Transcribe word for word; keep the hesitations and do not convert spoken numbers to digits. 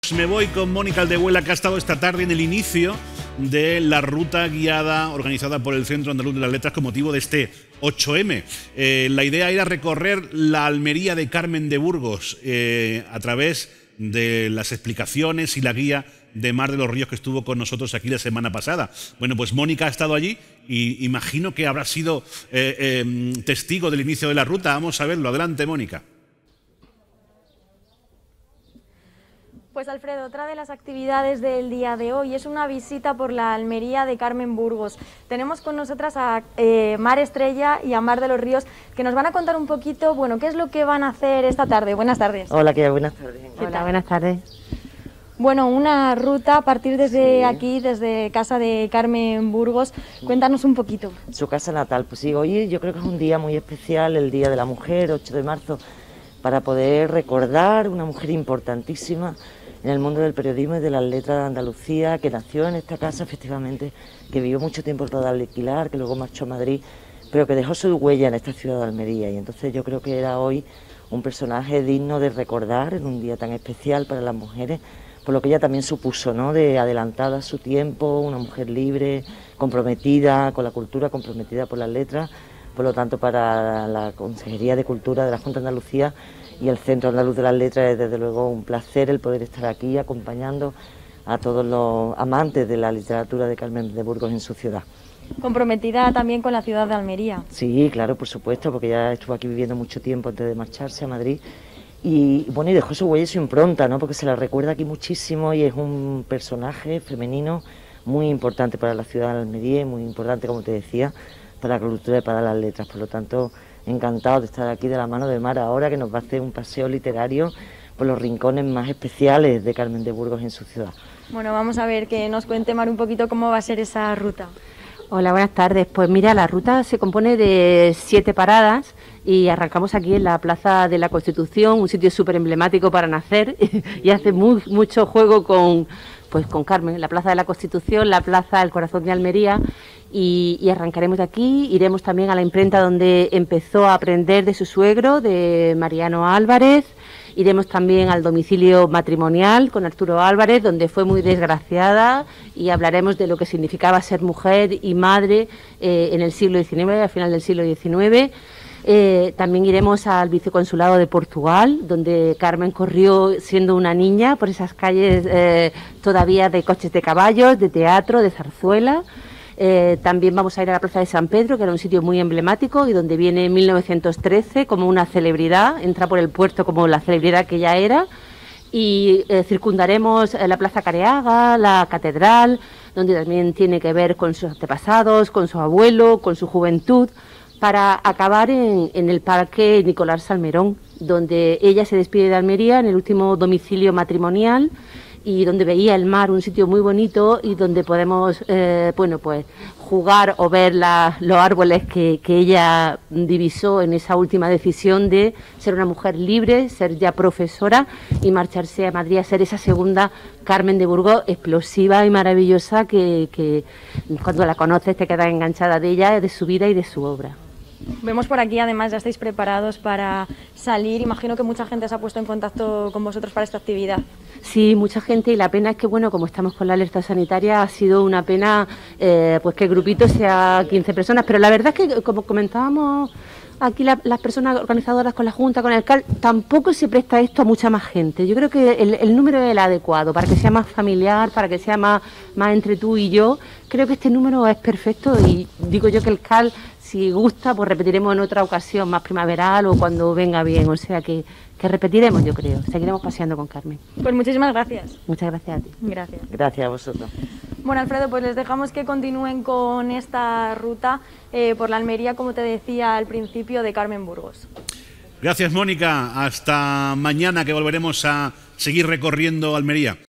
Me voy con Mónica Aldehuela, que ha estado esta tarde en el inicio de la ruta guiada organizada por el Centro Andaluz de las Letras con motivo de este ocho eme. Eh, la idea era recorrer la Almería de Carmen de Burgos eh, a través de las explicaciones y la guía de Mar de los Ríos que estuvo con nosotros aquí la semana pasada. Bueno, pues Mónica ha estado allí y imagino que habrá sido eh, eh, testigo del inicio de la ruta. Vamos a verlo. Adelante, Mónica. Pues Alfredo, otra de las actividades del día de hoy es una visita por la Almería de Carmen Burgos. Tenemos con nosotras a eh, Mar Estrella y a Mar de los Ríos, que nos van a contar un poquito, bueno, qué es lo que van a hacer esta tarde. Buenas tardes. Hola, ¿qué tal? Buenas tardes. Hola, buenas tardes. Bueno, una ruta a partir desde sí. aquí, desde casa de Carmen Burgos. Cuéntanos un poquito. Su casa natal. Pues sí, hoy yo creo que es un día muy especial, el Día de la Mujer, ocho de marzo, para poder recordar una mujer importantísima en el mundo del periodismo y de las letras de Andalucía, que nació en esta casa, efectivamente, que vivió mucho tiempo rodeada de alquilar, que luego marchó a Madrid, pero que dejó su huella en esta ciudad de Almería. Y entonces yo creo que era hoy un personaje digno de recordar en un día tan especial para las mujeres, por lo que ella también supuso, ¿no?, de adelantada a su tiempo, una mujer libre, comprometida con la cultura, comprometida por las letras. Por lo tanto, para la Consejería de Cultura de la Junta de Andalucía y el Centro Andaluz de las Letras es desde luego un placer el poder estar aquí acompañando a todos los amantes de la literatura de Carmen de Burgos en su ciudad. Comprometida también con la ciudad de Almería. Sí, claro, por supuesto, porque ya estuvo aquí viviendo mucho tiempo antes de marcharse a Madrid. Y bueno, y dejó su huella y su impronta, ¿no?, porque se la recuerda aquí muchísimo y es un personaje femenino muy importante para la ciudad de Almería y muy importante, como te decía, para la cultura y para las letras. Por lo tanto, encantado de estar aquí de la mano de Mar ahora, que nos va a hacer un paseo literario por los rincones más especiales de Carmen de Burgos en su ciudad. Bueno, vamos a ver que nos cuente Mar un poquito cómo va a ser esa ruta. Hola, buenas tardes. Pues mira, la ruta se compone de siete paradas y arrancamos aquí en la Plaza de la Constitución, un sitio súper emblemático para nacer y hace muy, mucho juego con, pues, con Carmen, la Plaza de la Constitución, la Plaza del Corazón de Almería. Y, y arrancaremos de aquí, iremos también a la imprenta donde empezó a aprender de su suegro, de Mariano Álvarez. Iremos también al domicilio matrimonial con Arturo Álvarez, donde fue muy desgraciada, y hablaremos de lo que significaba ser mujer y madre eh, en el siglo diecinueve, al final del siglo diecinueve. Eh, también iremos al viceconsulado de Portugal, donde Carmen corrió siendo una niña por esas calles eh, todavía de coches de caballos, de teatro, de zarzuela. Eh, también vamos a ir a la Plaza de San Pedro, que era un sitio muy emblemático y donde viene en mil novecientos trece como una celebridad, entra por el puerto como la celebridad que ya era, y eh, circundaremos la Plaza Careaga, la Catedral, donde también tiene que ver con sus antepasados, con su abuelo, con su juventud, para acabar en, en el Parque Nicolás Salmerón, donde ella se despide de Almería en el último domicilio matrimonial, y donde veía el mar, un sitio muy bonito y donde podemos, eh, bueno, pues jugar o ver la, los árboles que, que ella divisó en esa última decisión de ser una mujer libre, ser ya profesora y marcharse a Madrid a ser esa segunda Carmen de Burgos explosiva y maravillosa que, que cuando la conoces te quedas enganchada de ella, de su vida y de su obra. Vemos por aquí, además, ya estáis preparados para salir. Imagino que mucha gente se ha puesto en contacto con vosotros para esta actividad. Sí, mucha gente, y la pena es que, bueno, como estamos con la alerta sanitaria, ha sido una pena eh, pues que el grupito sea quince personas, pero la verdad es que, como comentábamos aquí la, las personas organizadoras con la Junta, con el C A L, tampoco se presta esto a mucha más gente. Yo creo que el, el número es el adecuado, para que sea más familiar, para que sea más, más entre tú y yo. Creo que este número es perfecto y digo yo que el C A L, si gusta, pues repetiremos en otra ocasión más primaveral o cuando venga bien, o sea que, que repetiremos, yo creo, seguiremos paseando con Carmen. Pues muchísimas gracias. Muchas gracias a ti. Gracias. Gracias a vosotros. Bueno, Alfredo, pues les dejamos que continúen con esta ruta eh, por la Almería, como te decía al principio, de Carmen Burgos. Gracias, Mónica. Hasta mañana, que volveremos a seguir recorriendo Almería.